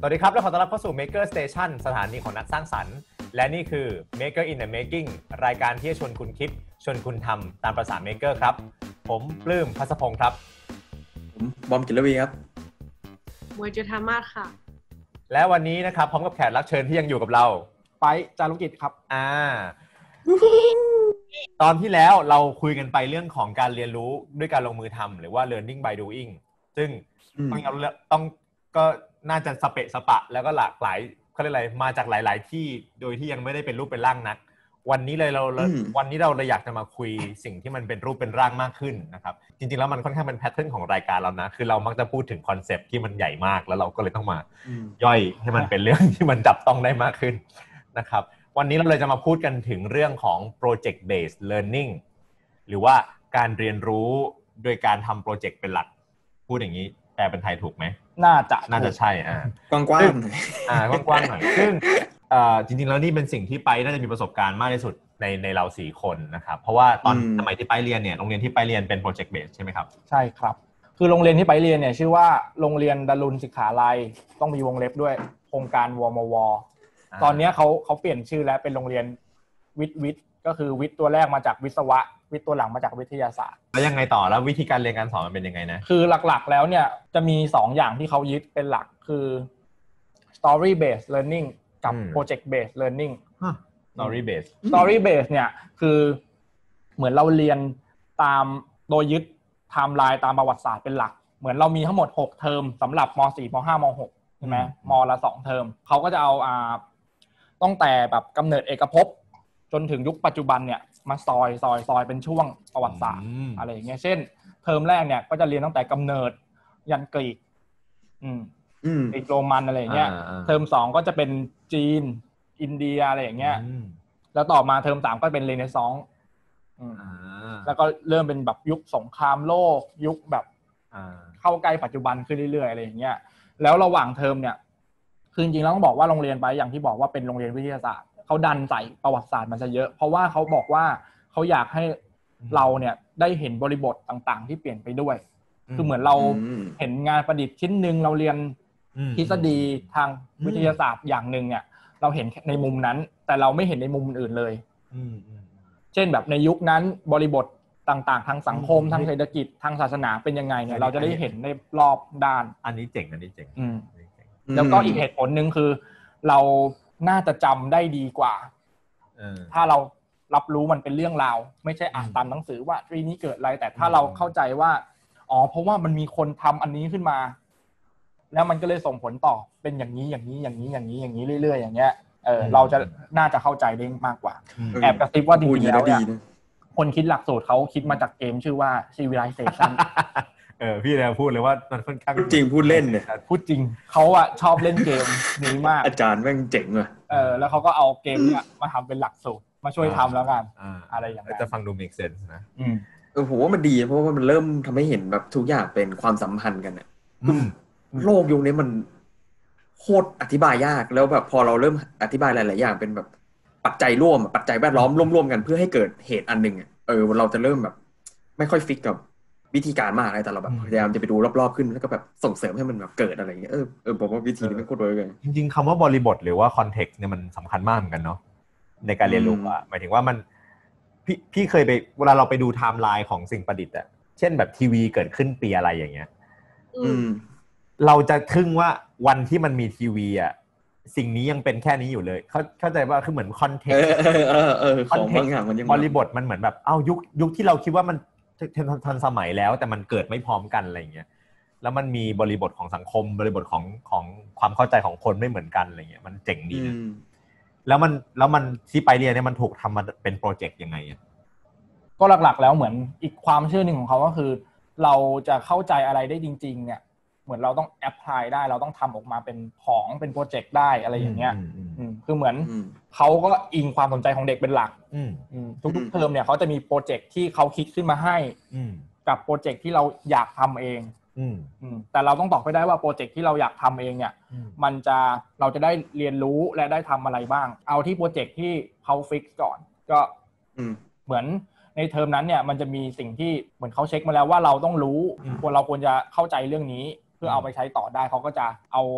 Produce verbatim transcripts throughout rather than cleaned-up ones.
วัสดีครับและขอต้อนรับเข้าสู่ Maker Station สถานีของนักสร้างสรรค์และนี่คือ Maker in the Making รายการที่จะชวนคุณคิดชวนคุณทำตามประสา Maker ครับผมปลื้มภัสพงศ์ครับผมบอมกิรวีครับมวยจุธามาศค่ะและวันนี้นะครับพร้อมกับแขกรับเชิญที่ยังอยู่กับเราไปจารุกิจครับอ่าตอนที่แล้วเราคุยกันไปเรื่องของการเรียนรู้ด้วยการลงมือทำหรือว่า learning by doing ซึ่งต้องต้องก็น่าจะสเปะสปะแล้วก็หลากหลายเขาเรียกอะไรมาจากหลายๆที่โดยที่ยังไม่ได้เป็นรูปเป็นร่างนักวันนี้เลยเราวันนี้เราเลยอยากจะมาคุยสิ่งที่มันเป็นรูปเป็นร่างมากขึ้นนะครับจริงๆแล้วมันค่อนข้างเป็นแพทเทิร์นของรายการเรานะคือเรามักจะพูดถึงคอนเซปต์ที่มันใหญ่มากแล้วเราก็เลยต้องมาย่อยให้มันเป็นเรื่องที่มันจับต้องได้มากขึ้นนะครับวันนี้เราเลยจะมาพูดกันถึงเรื่องของ project based learning หรือว่าการเรียนรู้โดยการทำโปรเจกต์เป็นหลักพูดอย่างนี้แปลเป็นไทยถูกไหมน่าจะน่าจะใช่อ่ากว้างๆอ่ากว้างๆหน่อยซึ่งอ่าจริงๆแล้วนี่เป็นสิ่งที่ไปน่าจะมีประสบการณ์มากที่สุดในในเราสี่คนนะครับเพราะว่าตอนสมัยที่ไปเรียนเนี่ยโรงเรียนที่ไปเรียนเป็น project based ใช่ไหมครับใช่ครับคือโรงเรียนที่ไปเรียนเนี่ยชื่อว่าโรงเรียนดารุณศิกขาลัยต้องมีวงเล็บด้วยโครงการวมวตอนนี้เขาเขาเปลี่ยนชื่อแล้วเป็นโรงเรียนวิทย์วิทย์ก็คือวิทย์ตัวแรกมาจากวิศวะวิทย์ตัวหลังมาจากวิทยาศาสตร์แล้วยังไงต่อแล้ววิธีการเรียนการสอนมันเป็นยังไงนะคือหลักๆแล้วเนี่ยจะมีสองอย่างที่เขายึดเป็นหลักคือ story based learning กับ project based learning story based story based เนี่ยคือเหมือนเราเรียนตามโดยยึดไทม์ไลน์ตามประวัติศาสตร์เป็นหลักเหมือนเรามีทั้งหมดหกเทอมสำหรับม.สี่ ม.ห้า ม.หกใช่ไหมม.ละสองเทอมเขาก็จะเอาอ่าตั้งแต่แบบกำเนิดเอกภพจนถึงยุคปัจจุบันเนี่ยมาซอยซอยซอยเป็นช่วงประวัติศาสตร์อะไรอย่างเงี้ยเช่นเทอมแรกเนี่ยก็จะเรียนตั้งแต่กำเนิดยันกรีกอืมกรีกโรมันอะไรอย่างเงี้ยเทอมสองก็จะเป็นจีนอินเดียอะไรอย่างเงี้ยแล้วต่อมาเทอมสามก็เป็นเรเนซองส์แล้วก็เริ่มเป็นแบบยุคสงครามโลกยุคแบบเข้าใกล้ปัจจุบันขึ้นเรื่อยๆอะไรอย่างเงี้ยแล้วระหว่างเทอมเนี่ยคือจริงๆแล้วต้องบอกว่าโรงเรียนไปอย่างที่บอกว่าเป็นโรงเรียนวิทยาศาสตร์เขาดันใส่ประวัติศาสตร์มันซะเยอะเพราะว่าเขาบอกว่าเขาอยากให้เราเนี่ยได้เห็นบริบทต่างๆที่เปลี่ยนไปด้วยคือเหมือนเราเห็นงานประดิษฐ์ชิ้นนึงเราเรียนทฤษฎีทางวิทยาศาสตร์อย่างนึงเนี่ยเราเห็นในมุมนั้นแต่เราไม่เห็นในมุมอื่นเลยเช่นแบบในยุคนั้นบริบทต่างๆทางสังคมทางเศรษฐกิจทางศาสนาเป็นยังไงเนี่ยเราจะได้เห็นในรอบด้านอันนี้เจ๋งอันนี้เจ๋งแล้วก็อีกเหตุผลนึงคือเราน่าจะจำได้ดีกว่าถ้าเรารับรู้มันเป็นเรื่องราวไม่ใช่อ่านตามหนังสือว่าปีนี้เกิดอะไรแต่ถ้าเราเข้าใจว่าอ๋อเพราะว่ามันมีคนทำอันนี้ขึ้นมาแล้วมันก็เลยส่งผลต่อเป็นอย่างนี้อย่างนี้อย่างนี้อย่างนี้อย่างนี้เรื่อยๆอย่างเงี้ยเออเราจะน่าจะเข้าใจได้มากกว่าแอบกระซิบว่าจริงๆแล้วเนี่ยคนคิดหลักสูตรเขาคิดมาจากเกมชื่อว่า Civilization เออพี่เลยพูดเลยว่ามันค่อนข้างจริงพูดเล่นเนี่ยพูดจริงเขาอะชอบเล่นเกมนี้มากอาจารย์แม่งเจ๋งว่ะเออแล้วเขาก็เอาเกมเนี้ยมาทำเป็นหลักสูตรมาช่วยทำแล้วกันอะไรอย่างเงี้ยจะฟังดู make sense นะอืมเออผมว่ามันดีเพราะว่ามันเริ่มทำให้เห็นแบบทุกอย่างเป็นความสัมพันธ์กันอะโลกยุคนี้มันโคตรอธิบายยากแล้วแบบพอเราเริ่มอธิบายหลายๆอย่างเป็นแบบปัจจัยร่วมปัจจัยแวดล้อมร่วมๆกันเพื่อให้เกิดเหตุอันนึงอ่ะเออเราจะเริ่มแบบไม่ค่อยฟิกกับวิธีการมากอะไรแต่เราแบบพยายามจะไปดูรอบๆขึ้นแล้วก็แบบส่งเสริมให้มันแบบเกิดอะไรอย่างเงี้ยเออเออผมว่าวิธีนี้ไม่โคตรเวิร์กเลยจริงๆคำว่าบริบทหรือว่าคอนเท็กซ์เนี่ยมันสำคัญมากเหมือนกันเนาะในการเรียนรู้อ่ะหมายถึงว่ามันพี่พี่เคยไปเวลาเราไปดูไทม์ไลน์ของสิ่งประดิษฐ์อ่ะเช่นแบบทีวีเกิดขึ้นปีอะไรอย่างเงี้ยอืมเราจะทึ่งว่าวันที่มันมีทีวีอ่ะสิ่งนี้ยังเป็นแค่นี้อยู่เลยเข้าเข้าใจว่าคือเหมือนคอนเท็กซ์เออเออเออของบางอย่างมันยังบริบทมันเหมือนแบบเอ้ายุคยุคที่เราคิดว่ามันทันสมัยแล้วแต่มันเกิดไม่พร้อมกันอะไรอย่างเงี้ยแล้วมันมีบริบทของสังคมบริบทของของความเข้าใจของคนไม่เหมือนกันอะไรเงี้ยมันเจ๋งดีนะแล้วมันแล้วมันที่ไปเรียนเนี่ยมันถูกทำมาเป็นโปรเจกต์ยังไงอ่ะก็หลักๆแล้วเหมือนอีกความเชื่อหนึ่งของเขาก็คือเราจะเข้าใจอะไรได้จริงๆเนี่ยเหมือนเราต้องแอพพลายได้เราต้องทำออกมาเป็นของเป็นโปรเจกต์ได้อะไรอย่างเงี้ยคือเหมือนเขาก็อิงความสนใจของเด็กเป็นหลักทุกๆเทอมเนี่ยเขาจะมีโปรเจกต์ที่เขาคิดขึ้นมาให้กับโปรเจกต์ที่เราอยากทำเองแต่เราต้องตอบไปได้ว่าโปรเจกต์ที่เราอยากทำเองเนี่ยมันจะเราจะได้เรียนรู้และได้ทำอะไรบ้างเอาที่โปรเจกต์ที่เขาฟิกก่อนก็เหมือนในเทอมนั้นเนี่ยมันจะมีสิ่งที่เหมือนเขาเช็คมาแล้วว่าเราต้องรู้ควรเราควรจะเข้าใจเรื่องนี้เพื่อเอาไปใช้ต่อได้เขาก็จะเอา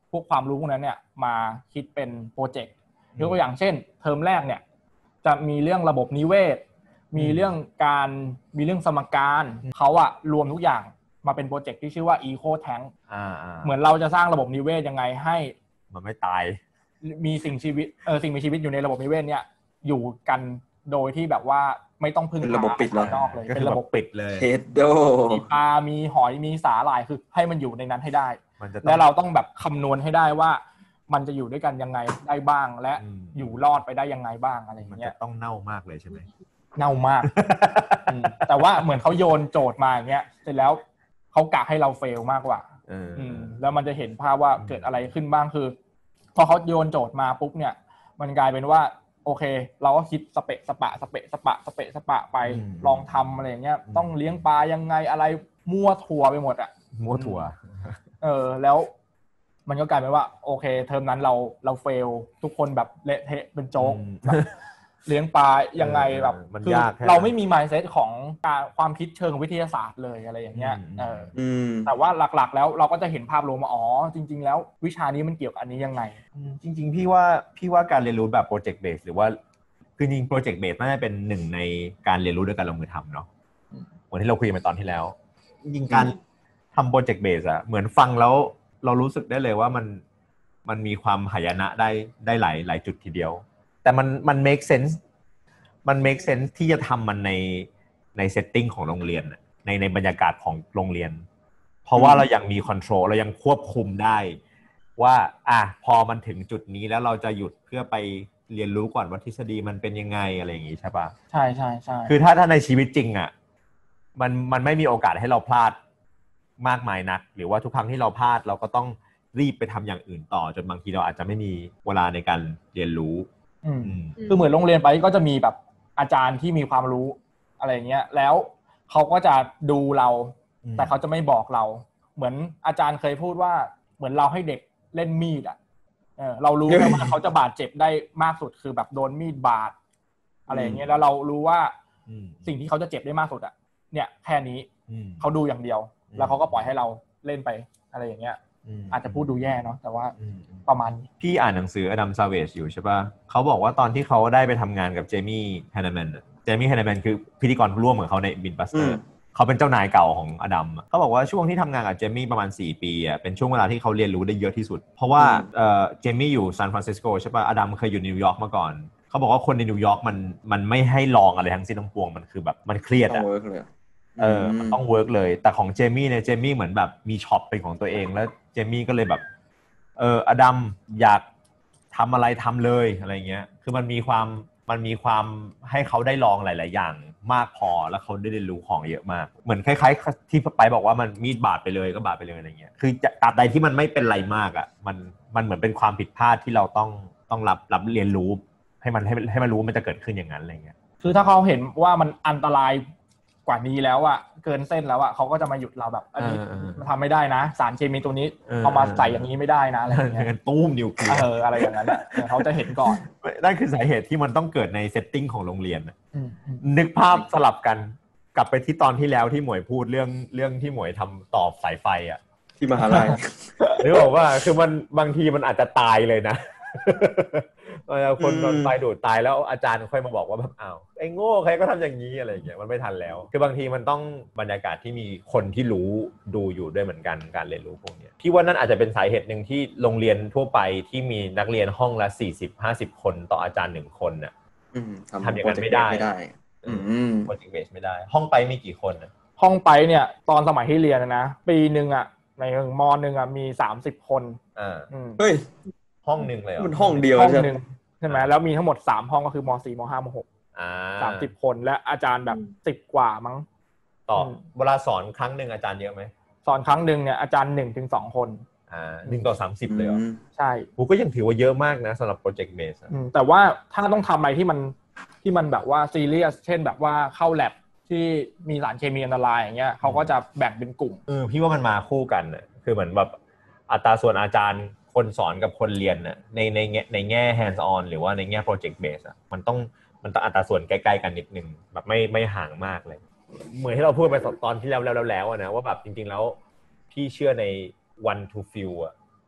พวกความรู้พวกนั้นเนี่ยมาคิดเป็นโปรเจกต์ยกตัวอย่างเช่นเทอมแรกเนี่ยจะมีเรื่องระบบนิเวศมีเรื่องการมีเรื่องสมการเขาอะรวมทุกอย่างมาเป็นโปรเจกต์ที่ชื่อว่า Eco Tank อ่าๆเหมือนเราจะสร้างระบบนิเวศยังไงให้มันไม่ตายมีสิ่งชีวิตเออสิ่งมีชีวิตอยู่ในระบบนิเวศเนี่ยอยู่กันโดยที่แบบว่าไม่ต้องพึ่งพาระบบปิดนอกเลยเป็นระบบปิดเลยเฮดโดมีปลามีหอยมีสาหร่ายคือให้มันอยู่ในนั้นให้ได้แล้วเราต้องแบบคำนวณให้ได้ว่ามันจะอยู่ด้วยกันยังไงได้บ้างและอยู่รอดไปได้ยังไงบ้างอะไรอย่างเงี้ยมันจะต้องเน่ามากเลยใช่ไหมเน่ามากแต่ว่าเหมือนเขาโยนโจทย์มาอย่างเงี้ยเสร็จแล้วเขากะให้เราเฟลมากกว่าแล้วมันจะเห็นภาพว่าเกิดอะไรขึ้นบ้างคือพอเขาโยนโจทย์มาปุ๊บเนี่ยมันกลายเป็นว่าโอเคเราก็คิดสเปะสปะสเปะสปะสเปะสปะไปลองทำอะไรอย่างเงี้ยต้องเลี้ยงปลายังไงอะไรมั่วถั่วไปหมดอ่ะมั่วถั่วเออแล้วมันก็กลายเป็นว่าโอเคเทอมนั้นเราเราเฟลทุกคนแบบเละเทะเป็นโจ๊กเลี้ยงปลายังไงแบบคือเราไม่มี mindset ของการความคิดเชิงวิทยาศาสตร์เลยอะไรอย่างเงี้ยเออแต่ว่าหลักๆแล้วเราก็จะเห็นภาพรวมว่าอ๋อจริงๆแล้ววิชานี้มันเกี่ยวกับอันนี้ยังไงจริงๆพี่ว่าพี่ว่าการเรียนรู้แบบ project based หรือว่าคือจริง project based น่าจะเป็นหนึ่งในการเรียนรู้ด้วยการลงมือทำเนาะเหมือนที่เราคุยกันตอนที่แล้วจริงๆการทำ project based อะเหมือนฟังแล้วเรารู้สึกได้เลยว่ามันมันมีความหายนะได้ได้หลายหลายจุดทีเดียวแต่มันมัน make sense มัน make sense ที่จะทำมันในใน setting ของโรงเรียนในในบรรยากาศของโรงเรียนเพราะว่าเรายังมี control เรายังควบคุมได้ว่าอ่ะพอมันถึงจุดนี้แล้วเราจะหยุดเพื่อไปเรียนรู้ก่อนว่าทฤษฎีมันเป็นยังไงอะไรอย่างงี้ใช่ปะใช่ใช่ใช่คือถ้าถ้าในชีวิตจริงอ่ะมันมันไม่มีโอกาสให้เราพลาดมากมายนักหรือว่าทุกครั้งที่เราพลาดเราก็ต้องรีบไปทำอย่างอื่นต่อจนบางทีเราอาจจะไม่มีเวลาในการเรียนรู้คือเหมือนโรงเรียนไปก็จะมีแบบอาจารย์ที่มีความรู้อะไรเงี้ยแล้วเขาก็จะดูเราแต่เขาจะไม่บอกเราเหมือนอาจารย์เคยพูดว่าเหมือนเราให้เด็กเล่นมีดอ่ะเออเรารู้แค่ว่าเขาจะบาดเจ็บได้มากสุดคือแบบโดนมีดบาดอะไรอย่างเงี้ยแล้วเรารู้ว่าสิ่งที่เขาจะเจ็บได้มากสุดอ่ะเนี่ยแค่นี้เขาดูอย่างเดียวแล้วเขาก็ปล่อยให้เราเล่นไปอะไรอย่างเงี้ยอาจจะพูดดูแย่เนาะแต่ว่าประมาณพี่อ่านหนังสืออดัมซาเวจอยู่ใช่ป่ะเขาบอกว่าตอนที่เขาได้ไปทำงานกับเจมี่แฮนนาแมนเจมี่แฮนนาแมนคือพิธีกรร่วมของเขาในบินบัสเตอร์เขาเป็นเจ้านายเก่าของอดัมเขาบอกว่าช่วงที่ทำงานกับเจมี่ประมาณสี่ปีอ่ะเป็นช่วงเวลาที่เขาเรียนรู้ได้เยอะที่สุดเพราะว่าเอ่อเจมี่อยู่ซานฟรานซิสโกใช่ป่ะอดัมเคยอยู่นิวยอร์กมาก่อนเขาบอกว่าคนในนิวยอร์กมันมันไม่ให้ลองอะไรทั้งสิ้นทั้งปวงมันคือแบบมันเครียดอ่ะเออมันต้องเวิร์กเลยแต่ของเจมี่เนี่ยเจมี่เหมือนแบบมีช็อปเป็นของตัวเองแล้วเจมี่ก็เลยแบบเอออดัมอยากทำอะไรทำเลยอะไรเงี้ยคือมันมีความมันมีความให้เขาได้ลองหลายๆอย่างมากพอแล้วเขาได้เรียนรู้ของเยอะมากเหมือนคล้ายๆที่ไปบอกว่ามันมีดบาดไปเลยก็บาดไปเลยอะไรเงี้ยคือตราบใดที่มันไม่เป็นไรมากอ่ะมันมันเหมือนเป็นความผิดพลาดที่เราต้องต้องรับรับเรียนรู้ให้มันให้ให้มันรู้มันจะเกิดขึ้นอย่างนั้นอะไรเงี้ยคือถ้าเขาเห็นว่ามันอันตรายกว่านี้แล้วอ่ะเกินเส้นแล้วอ่ะเขาก็จะมาหยุดเราแบบอันนี้มันทำไม่ได้นะสารเคมีตัวนี้เอามาใส่อย่างนี้ไม่ได้นะอะไรอย่างเงี้ยตู้มนิวเคลียร์เอออะไรอย่างนั้นอ่ะเขาจะเห็นก่อนนั่นคือสาเหตุที่มันต้องเกิดในเซตติ้งของโรงเรียนนึกภาพสลับกันกลับไปที่ตอนที่แล้วที่หมวยพูดเรื่องเรื่องที่หมวยทำต่อสายไฟอ่ะที่มหาลัยหรือบอกว่าคือมันบางทีมันอาจจะตายเลยนะคนโดนไฟดูดตายแล้วอาจารย์ค่อยมาบอกว่าแบบอ้าวไอ้โง่ใครก็ทำอย่างนี้อะไรอย่างเงี้ยมันไม่ทันแล้วคือบางทีมันต้องบรรยากาศที่มีคนที่รู้ดูอยู่ด้วยเหมือนกันการเรียนรู้พวกนี้พี่ว่านั่นอาจจะเป็นสาเหตุหนึ่งที่โรงเรียนทั่วไปที่มีนักเรียนห้องละสี่สิบ ห้าสิบคนต่ออาจารย์หนึ่งคนน่ะทำอย่างนั้นไม่ได้โปรเจกต์เบสไม่ได้ห้องไปมีกี่คนนะห้องไปเนี่ยตอนสมัยที่เรียนนะปีนึงอ่ะในม.นึงอ่ะมีสามสิบคนอ่าเฮ้ยห้องนึงเลยเหรอมันห้องเดียวห้องนึงใช่ไหมแล้วมีทั้งหมดสามห้องก็คือม.สี่ ม.ห้า ม.หกอ่าสามสิบคนและอาจารย์แบบสิบกว่ามั้งต่อเวลาสอนครั้งนึงอาจารย์เยอะมั้ยสอนครั้งนึงเนี่ยอาจารย์ หนึ่งถึงสอง คนอ่าหนึ่งต่อสามสิบเลยเหรอใช่กูก็ยังถือว่าเยอะมากนะสำหรับโปรเจกต์เบสอืมแต่ว่าถ้าต้องทำอะไรที่มันที่มันแบบว่าซีเรียสเช่นแบบว่าเข้าแลบที่มีสารเคมีอันตรายอย่างเงี้ยเขาก็จะแบ่งเป็นกลุ่มเออพี่ว่ามันมาคู่กันน่ะคือเหมือนแบบอัตราส่วนอาจารย์คนสอนกับคนเรียนน่ะในในแง่ในแง่ hands on หรือว่าในแง่ project base อ่ะมันต้องมันต้องอัตราส่วนใกล้ๆกันนิดนึงแบบไม่ไม่ห่างมากเลยเหมือนที่เราพูดไปตอนที่แล้วแล้วแล้วนะว่าแบบจริงๆแล้วพี่เชื่อใน one to few อ่ะ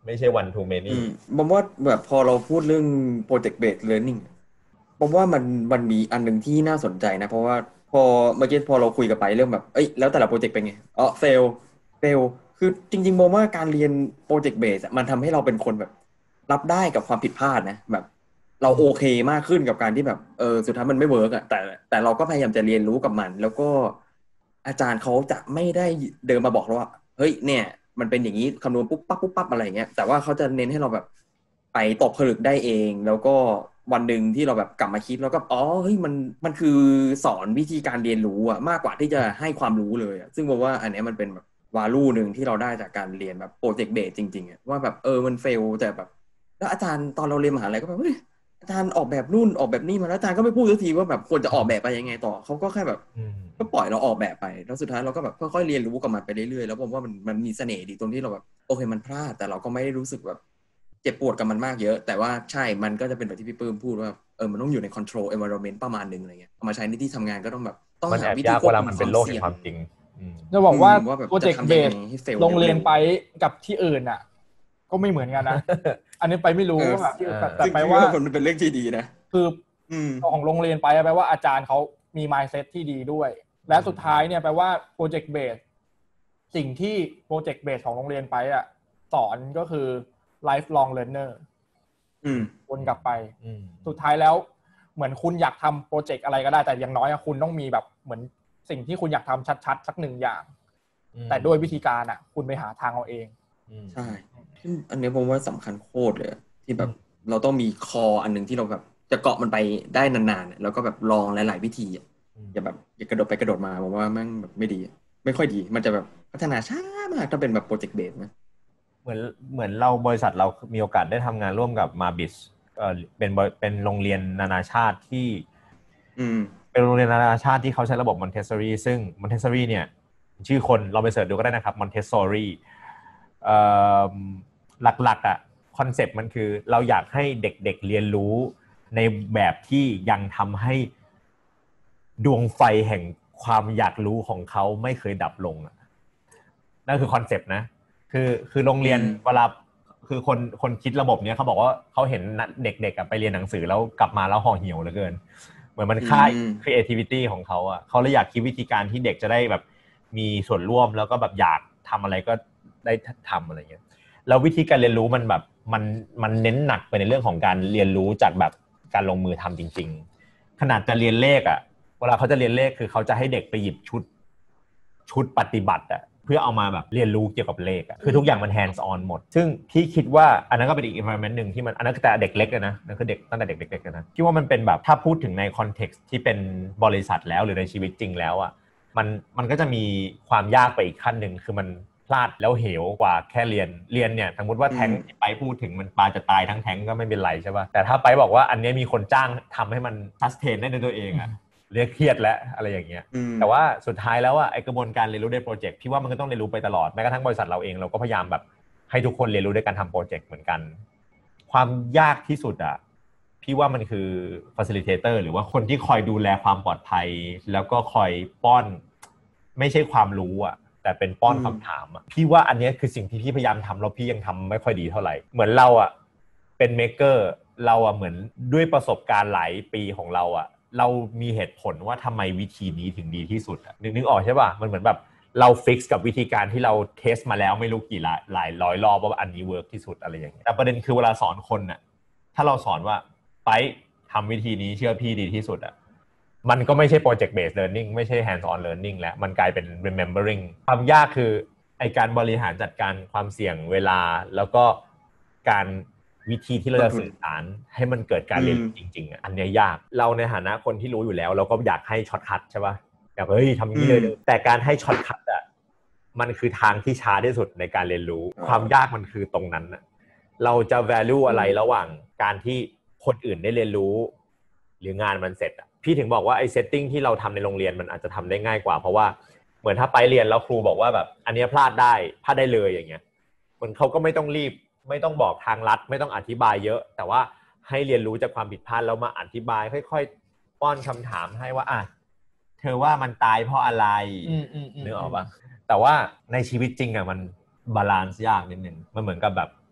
ไม่ใช่ one to many ผมว่าแบบพอเราพูดเรื่อง project based learning ผมว่ามันมันมีอันนึงที่น่าสนใจนะเพราะว่าพอเมื่อกี้พอเราคุยกันไปเรื่องแบบเอ้ยแล้วแต่ละโปรเจกต์เป็นไงอ๋อ fail fail คือจริงๆมองว่าการเรียน project based มันทำให้เราเป็นคนแบบรับได้กับความผิดพลาดนะแบบเราโอเคมากขึ้นกับการที่แบบเออสุดท้ายมันไม่เวิร์กอะแต่แต่เราก็พยายามจะเรียนรู้กับมันแล้วก็อาจารย์เขาจะไม่ได้เดินมาบอกเราว่าเฮ้ยเนี่ยมันเป็นอย่างนี้คำนวณปุ๊บปั๊บปุ๊บปั๊บอะไรอย่างเงี้ยแต่ว่าเขาจะเน้นให้เราแบบไปตกผลึกได้เองแล้วก็วันหนึ่งที่เราแบบกลับมาคิดแล้วก็อ๋อเฮ้ยมันมันคือสอนวิธีการเรียนรู้อะมากกว่าที่จะให้ความรู้เลยอะซึ่งบอกว่าอันนี้มันเป็นแบบวาลูหนึ่งที่เราได้จากการเรียนแบบโปรเจกต์เบสจริงๆอะว่าแบบเออมันเฟลแต่แบบแล้วอาจารย์ตอนเราเรียนมหาลัยก็แบบเฮ้ยอาจารย์ออกแบบนู่นออกแบบนี่มาแล้วอาจารย์ก็ไม่พูดสักทีว่าแบบควรจะออกแบบไปยังไงต่อเขาก็แค่แบบก็ปล่อยเราออกแบบไปแล้วสุดท้ายเราก็แบบค่อยๆเรียนรู้กับมันไปเรื่อยๆแล้วผมว่ามันมันมีเสน่ห์ดีตรงที่เราแบบโอเคมันพลาดแต่เราก็ไม่ได้รู้สึกแบบเจ็บปวดกับมันมากเยอะแต่ว่าใช่มันก็จะเป็นแบบที่พี่ปื้มพูดว่าเออมันต้องอยู่ใน control environment ประมาณนึงอะไรเงี้ยเอามาใช้ในที่ทำงานก็ต้องแบบต้องหาวิธีควบคุมความเสี่ยงความจริงจะบอกว่าโปรเจกต์เบสโรงเรียนไปกับที่อื่นอ่ะก็ไม่เหมือนกันนะอันนี้ไปไม่รู้แบบแต่ไปว่ามันเป็นเรื่องที่ดีนะคือของโรงเรียนไปแปลว่าอาจารย์เขามี mindset ที่ดีด้วยและสุดท้ายเนี่ยแปลว่าโปรเจกต์เบสสิ่งที่โปรเจกต์เบสของโรงเรียนไปอ่ะสอนก็คือ lifelong learner วนกลับไปสุดท้ายแล้วเหมือนคุณอยากทำโปรเจกต์อะไรก็ได้แต่อย่างน้อยคุณต้องมีแบบเหมือนสิ่งที่คุณอยากทำชัดๆสักหนึ่งอย่างแต่ด้วยวิธีการอ่ะคุณไปหาทางเอาเองใช่อันนี้ผมว่าสำคัญโคตรเลยที่แบบเราต้องมีคออันนึงที่เราแบบจะเกาะมันไปได้นานๆแล้วก็แบบลองหลายๆวิธีอย่าแบบอย่ากระโดดไปกระโดดมาผมว่าแม่งแบบไม่ดีไม่ค่อยดีมันจะแบบพัฒนาช้ามากถ้าเป็นแบบโปรเจกต์เบสนะเหมือนเหมือนเราบริษัทเรามีโอกาสได้ทำงานร่วมกับมาบิสเอ่อเป็นเป็นโรงเรียนนานาชาติที่เป็นโรงเรียนนานาชาติที่เขาใช้ระบบมอนเทสซอรี่ซึ่งมอนเทสซอรี่เนี่ยชื่อคนเราไปเสิร์ชดูก็ได้นะครับมอนเทสซอรี่เอ่อหลักๆอ่ะคอนเซ็ปต์มันคือเราอยากให้เด็กๆ เ, เรียนรู้ในแบบที่ยังทำให้ดวงไฟแห่งความอยากรู้ของเขาไม่เคยดับลงอ่ะนั่นคือคอนเซ็ปต์นะคือคือโรงเรียนเวลาคือคนคนคิดระบบเนี้ยเขาบอกว่าเขาเห็นเด็กๆไปเรียนหนังสือแล้วกลับมาแล้วห่อเหี่ยวเหลือเกินเหมือนมันฆ่า creativity ของเขาอ่ะเขาเลยอยากคิดวิธีการที่เด็กจะได้แบบมีส่วนร่วมแล้วก็แบบอยากทำอะไรก็ได้ทำอะไรเงี้ยแล้ววิธีการเรียนรู้มันแบบมันมันเน้นหนักไปในเรื่องของการเรียนรู้จากแบบการลงมือทำจริงๆขนาดจะเรียนเลขอ่ะเวลาเขาจะเรียนเลขคือเขาจะให้เด็กไปหยิบชุดชุดปฏิบัติอ่ะเพื่อเอามาแบบเรียนรู้เกี่ยวกับเลขอ่ะคือทุกอย่างมัน hands on หมดซึ่งพี่คิดว่าอันนั้นก็เป็นอีก environment นึงที่มันอันนั้นแต่เด็กเล็กเลยนะนั่นคือเด็กตั้งแต่เด็กเล็กๆนะคิดว่ามันเป็นแบบถ้าพูดถึงใน context ที่เป็นบริษัทแล้วหรือในชีวิตจริงแล้วอ่ะมันมันก็จะมีความยากไปอีกขั้นนึงคือมันพลาดแล้วเหวกว่าแค่เรียนเรียนเนี่ยสมมติว่าแท้งที่ไปพูดถึงมันปลาจะตายทั้งแท้งก็ไม่เป็นไรใช่ป่ะแต่ถ้าไปบอกว่าอันนี้มีคนจ้างทำให้มัน sustain ได้ในตัวเองอ่ะเรียกเครียดและอะไรอย่างเงี้ยแต่ว่าสุดท้ายแล้วอ่ะไอกระบวนการเรียนรู้ในโปรเจกต์พี่ว่ามันก็ต้องเรียนรู้ไปตลอดแม้กระทั่งบริษัทเราเองเราก็พยายามแบบให้ทุกคนเรียนรู้ด้วยการทำโปรเจกต์เหมือนกันความยากที่สุดอ่ะพี่ว่ามันคือ facilitator หรือว่าคนที่คอยดูแลความปลอดภัยแล้วก็คอยป้อนไม่ใช่ความรู้อ่ะแต่เป็นป้อนคำถามอ่ะพี่ว่าอันนี้คือสิ่งที่พี่พยายามทำแล้วพี่ยังทำไม่ค่อยดีเท่าไหร่เหมือนเราอ่ะเป็นเมคเกอร์เราอ่ะเหมือนด้วยประสบการณ์หลายปีของเราอ่ะเรามีเหตุผลว่าทำไมวิธีนี้ถึงดีที่สุดนึกนึกออกใช่ป่ะมันเหมือนแบบเราฟิกซ์กับวิธีการที่เราเทสมาแล้วไม่รู้กี่หลายหลายร้อยรอบว่าอันนี้เวิร์กที่สุดอะไรอย่างเงี้ยแต่ประเด็นคือเวลาสอนคนน่ะถ้าเราสอนว่าไปทำวิธีนี้เชื่อพี่ดีที่สุดอ่ะมันก็ไม่ใช่ project based learning ไม่ใช่ hands on learning แล้วมันกลายเป็น remembering ความยากคือไอการบริหารจัดการความเสี่ยงเวลาแล้วก็การวิธีที่เราจะสื่อสารให้มันเกิดการเรียนรู้จริงๆอ่ะอันนี้ยากเราในฐานะคนที่รู้อยู่แล้วเราก็อยากให้ช็อตคัทใช่ป่ะอยากเฮ้ยทำงี้เลยแต่การให้ช็อตคัทอ่ะมันคือทางที่ช้าที่สุดในการเรียนรู้ความยากมันคือตรงนั้นอ่ะเราจะ value อะไรระหว่างการที่คนอื่นได้เรียนรู้หรืองานมันเสร็จอ่ะพี่ถึงบอกว่าไอ้ setting ที่เราทำในโรงเรียนมันอาจจะทำได้ง่ายกว่าเพราะว่าเหมือนถ้าไปเรียนแล้วครูบอกว่าแบบอันนี้พลาดได้พลาดได้เลยอย่างเงี้ยมันเขาก็ไม่ต้องรีบไม่ต้องบอกทางลัดไม่ต้องอธิบายเยอะแต่ว่าให้เรียนรู้จากความผิดพลาดแล้วมาอธิบายค่อยๆป้อนคำถามให้ว่าอ่ะเธอว่ามันตายเพราะอะไรนึกออกปะแต่ว่าในชีวิตจริงอ่ะมันบาลานซ์ยากนิดนึงมันเหมือนกับแบบ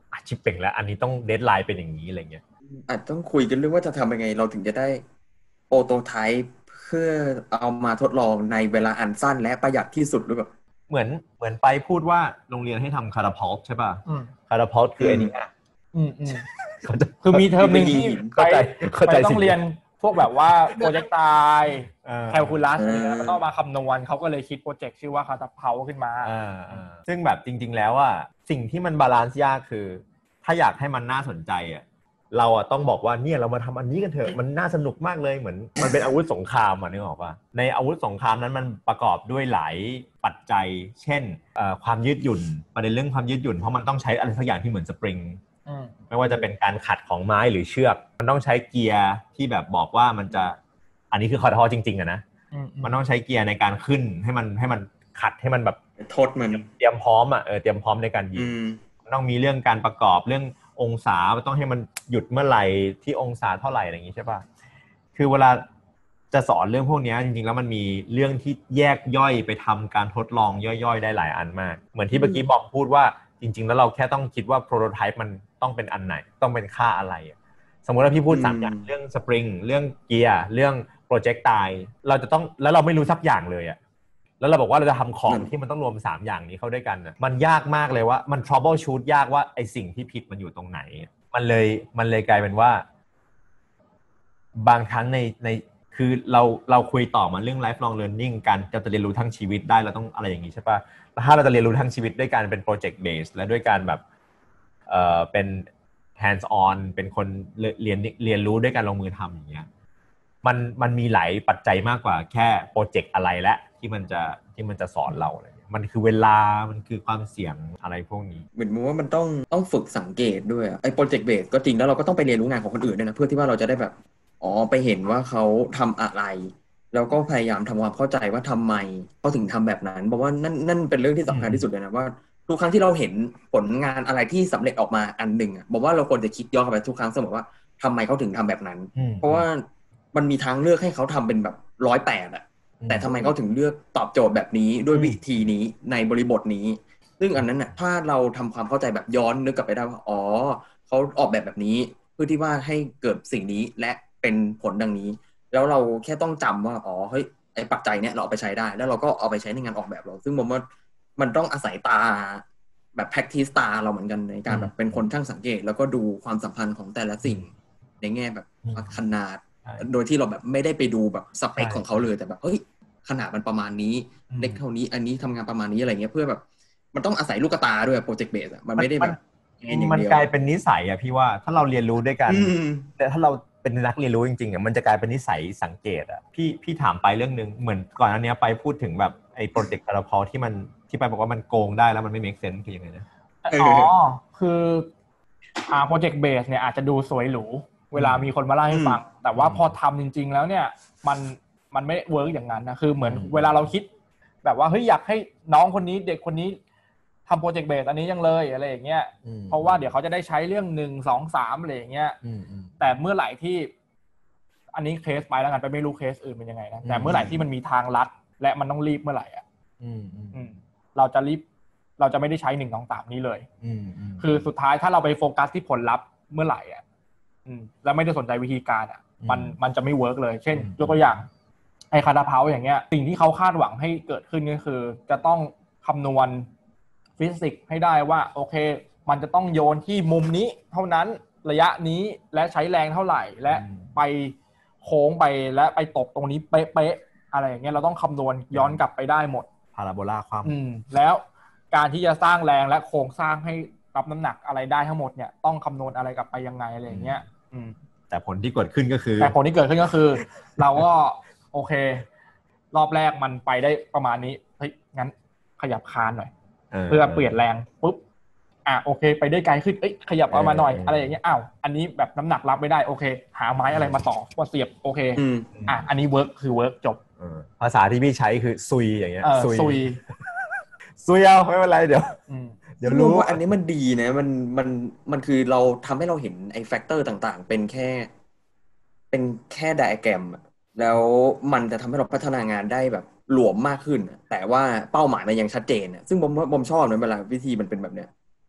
อาชิปเป่งแล้วอันนี้ต้องเดดไลน์เป็นอย่างนี้อะไรเงี้ยอาจต้องคุยกันเรื่องว่าจะทำยังไงเราถึงจะได้โปรโตไทป์เพื่อเอามาทดลองในเวลาอันสั้นและประหยัดที่สุดหรือเปล่าเหมือนเหมือนไปพูดว่าโรงเรียนให้ทำคาราพอลใช่ป่ะคาราพอลคืออันนี้อ่ะคือมีเทอมนึงที่ไปไปต้องเรียนพวกแบบว่าโปรเจกต์ไทป์แคลคูลัสเนี่ยแล้วก็มาคำนวณเขาก็เลยคิดโปรเจกต์ชื่อว่าคาราพอลขึ้นมาซึ่งแบบจริงๆแล้วอ่ะสิ่งที่มันบาลานซ์ยากคือถ้าอยากให้มันน่าสนใจอ่ะเราอ่ะต้องบอกว่าเนี่ยเรามาทำอันนี้กันเถอะมันน่าสนุกมากเลยเหมือนมันเป็นอาวุธสงครามอ่ะนึกออกป่ะในอาวุธสงครามนั้นมันประกอบด้วยหลายปัจจัยเช่นความยืดหยุ่นประเด็นเรื่องความยืดหยุ่นเพราะมันต้องใช้อะไรสักอย่างที่เหมือนสปริงไม่ว่าจะเป็นการขัดของไม้หรือเชือกมันต้องใช้เกียร์ที่แบบบอกว่ามันจะอันนี้คือคอร์ทอจริงๆอะนะมันต้องใช้เกียร์ในการขึ้นให้มันให้มันขัดให้มันแบบทดมันเตรียมพร้อมอ่ะเออเตรียมพร้อมในการยิงมันต้องมีเรื่องการประกอบเรื่ององศาต้องให้มันหยุดเมื่อไหร่ที่องศาเท่าไหร่อะไรอย่างนี้ใช่ป่ะคือเวลาจะสอนเรื่องพวกนี้จริงๆแล้วมันมีเรื่องที่แยกย่อยไปทำการทดลองย่อยๆได้หลายอันมากเหมือนที่เมื่อกี้บอมพูดว่าจริงๆแล้วเราแค่ต้องคิดว่าโปรโตไทป์มันต้องเป็นอันไหนต้องเป็นค่าอะไรสมมติว่าพี่พูดสามอย่างเรื่องสปริงเรื่องเกียร์เรื่องโปรเจกต์ไทป์เราจะต้องแล้วเราไม่รู้สักอย่างเลยอะแล้วเราบอกว่าเราจะทำของที่มันต้องรวมสามอย่างนี้เข้าด้วยกันน่ะมันยากมากเลยว่ามัน trouble shoot ยากว่าไอสิ่งที่ผิดมันอยู่ตรงไหนมันเลยมันเลยกลายเป็นว่าบางครั้งในในคือเราเราคุยต่อมาเรื่อง lifelong learning การจะเรียนรู้ทั้งชีวิตได้เราต้องอะไรอย่างนี้ใช่ป่ะถ้าเราจะเรียนรู้ทั้งชีวิตด้วยการเป็น project based และด้วยการแบบเอ่อเป็น hands on เป็นคนเรียนเรียนรู้ด้วยการลงมือทำอย่างเงี้ยมันมันมีหลายปัจจัยมากกว่าแค่โปรเจกต์อะไรและที่มันจะที่มันจะสอนเราอะไรมันคือเวลามันคือความเสี่ยงอะไรพวกนี้เหมือนว่ามันต้องต้องฝึกสังเกตด้วยไอ้โปรเจกต์เบสก็จริงแล้วเราก็ต้องไปเรียนรู้งานของคนอื่นด้วยนะเพื่อที่ว่าเราจะได้แบบอ๋อไปเห็นว่าเขาทำอะไรแล้วก็พยายามทำความเข้าใจว่าทำไมเขาถึงทำแบบนั้นเพราะว่านั่นนั่นเป็นเรื่องที่สำคัญที่สุดเลยนะว่าทุกครั้งที่เราเห็นผลงานอะไรที่สำเร็จออกมาอันหนึ่งอ่ะบอกว่าเราควรจะคิดย้อนกลับไปทุกครั้งเสมอว่าทำไมเขาถึงทำแบบนั้นเพราะว่ามันมีทางเลือกให้เขาทำเป็นแบบร้อยแปดอ่ะแต่ทำไมเขาถึงเลือกตอบโจทย์แบบนี้ด้วยวิธีนี้ในบริบทนี้ซึ่งอันนั้นน่ะถ้าเราทำความเข้าใจแบบย้อนนึกกลับไปได้ว่าอ๋อเขาออกแบบแบบนี้เพื่อที่ว่าให้เกิดสิ่งนี้และเป็นผลดังนี้แล้วเราแค่ต้องจำว่าอ๋อเฮ้ยไอ้ปัจจัยเนี้ยเราเอาไปใช้ได้แล้วเราก็เอาไปใช้ในงานออกแบบเราซึ่งผมว่ามันต้องอาศัยตาแบบ practice ตาเราเหมือนกันในการแบบเป็นคนช่างสังเกตแล้วก็ดูความสัมพันธ์ของแต่ละสิ่งในแง่แบบขนาดโดยที่เราแบบไม่ได้ไปดูแบบสเปคของเขาเลยแต่แบบเฮ้ยขนาดมันประมาณนี้เล็กเท่านี้อันนี้ทำงานประมาณนี้อะไรเงี้ยเพื่อแบบมันต้องอาศัยลูกตาด้วยโปรเจกต์เบสอ่ะมันไม่ได้แบบมันกลายเป็นนิสัยอ่ะพี่ว่าถ้าเราเรียนรู้ด้วยกันแต่ถ้าเราเป็นนักเรียนรู้จริงๆอ่ะมันจะกลายเป็นนิสัยสังเกตอ่ะพี่พี่ถามไปเรื่องนึงเหมือนก่อนอันเนี้ยไปพูดถึงแบบไอ้โปรเจกต์คาราพอที่มันที่ไปบอกว่ามันโกงได้แล้วมันไม่ make sense คือยังไงนะอ๋อคืออ่าโปรเจกต์เบสเนี่ยอาจจะดูสวยหรูเวลามีคนมาเล่าให้ฟังแต่ว่าพอทำจริงๆแล้วเนี่ยมันมันไม่เวิร์กอย่างนั้นนะคือเหมือนเวลาเราคิดแบบว่าเฮ้ยอยากให้น้องคนนี้เด็กคนนี้ทำโปรเจกต์เบสอันนี้ยังเลยอะไรอย่างเงี้ยเพราะว่าเดี๋ยวเขาจะได้ใช้เรื่องหนึ่งสองสามอะไรอย่างเงี้ยแต่เมื่อไหร่ที่อันนี้เคสไปแล้วกันไปไม่รู้เคสอื่นเป็นยังไงนะแต่เมื่อไหร่ที่มันมีทางลัดและมันต้องรีบเมื่อไหร่อ่ะเราจะรีบเราจะไม่ได้ใช้หนึ่งสองสามนี้เลยคือสุดท้ายถ้าเราไปโฟกัสที่ผลลัพธ์เมื่อไหร่อ่ะแล้วไม่ได้สนใจวิธีการอ่ะมันมันจะไม่เวิร์กเลยเช่นยกตัวอย่างไอ้คาราเพาอย่างเงี้ยสิ่งที่เขาคาดหวังให้เกิดขึ้นก็คือจะต้องคำนวณฟิสิกส์ให้ได้ว่าโอเคมันจะต้องโยนที่มุมนี้เท่านั้นระยะนี้และใช้แรงเท่าไหร่และไปโค้งไปและไปตกตรงนี้เป๊ะๆอะไรอย่างเงี้ยเราต้องคำนวณย้อนกลับไปได้หมดพาราโบลาความแล้วการที่จะสร้างแรงและโครงสร้างให้รับน้ำหนักอะไรได้ทั้งหมดเนี่ยต้องคำนวณอะไรกลับไปยังไงอะไรอย่างเงี้ยแต่ผลที่เกิดขึ้นก็คือแต่ผลที่เกิดขึ้นก็คือ เราก็โอเครอบแรกมันไปได้ประมาณนี้เฮ้ยงั้นขยับคานหน่อยเพื่อเปลี่ยนแรงปุ๊บอ่ะโอเคไปได้ไกลขึ้นเอ้ยขยับเอามาหน่อยอะไรอย่างเงี้ยอ้าวอันนี้แบบน้ำหนักรับไม่ได้โอเคหาไม้อะไรมาต่อว่าเสียบโอเคอ่ะอันนี้เวิร์กคือเวิร์กจบภาษาที่พี่ใช้คือซุยอย่างเงี้ยซุยซุยเอาไม่เป็นไรเดี๋ยวเดี๋ยวรู้ว่าอันนี้มันดีนะมันมันมันคือเราทำให้เราเห็นไอ้แฟกเตอร์ต่างๆเป็นแค่เป็นแค่ไดอะแกรมแล้วมันจะทำให้เราพัฒนางานได้แบบหลวมมากขึ้นแต่ว่าเป้าหมายมันยังชัดเจนซึ่งผมผมชอบนะเวลาวิธีมันเป็นแบบเนี้ย